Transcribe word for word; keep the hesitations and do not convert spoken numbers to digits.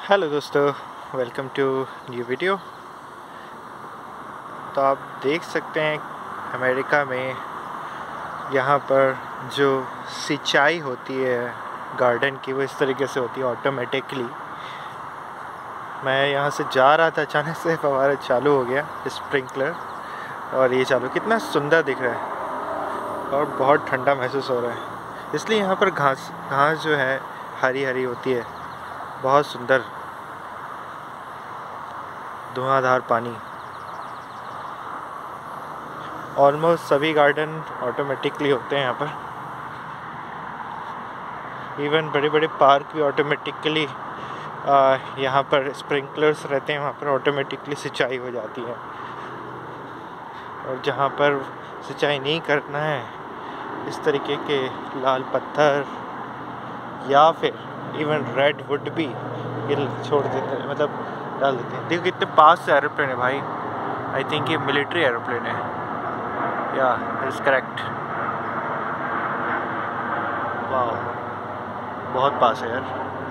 Hello दोस्तों, welcome to new video. तो आप देख सकते हैं अमेरिका में यहाँ पर जो सिंचाई होती है गार्डन की, वो इस तरीके से होती है ऑटोमेटिकली। मैं यहाँ से जा रहा था, अचानक से फव्वारा चालू हो गया, स्प्रिंकलर, और ये चालू। कितना सुंदर दिख रहा है और बहुत ठंडा महसूस हो रहा है। इसलिए यहाँ पर घास घास जो है हरी हरी होती है, बहुत सुंदर, धुआंधार पानी। ऑलमोस्ट सभी गार्डन ऑटोमेटिकली होते हैं यहाँ पर। इवन बड़े बड़े पार्क भी ऑटोमेटिकली, यहाँ पर स्प्रिंकलर्स रहते हैं, वहाँ पर ऑटोमेटिकली सिंचाई हो जाती है। और जहाँ पर सिंचाई नहीं करना है, इस तरीके के लाल पत्थर या फिर इवन रेड वुड भी ये छोड़ देते हैं, मतलब डाल देते हैं। देखो कितने पास से एरोप्लेन है भाई। आई थिंक ये मिलिट्री एरोप्लेन है, या इट्स करेक्ट। वाह, बहुत पास है यार।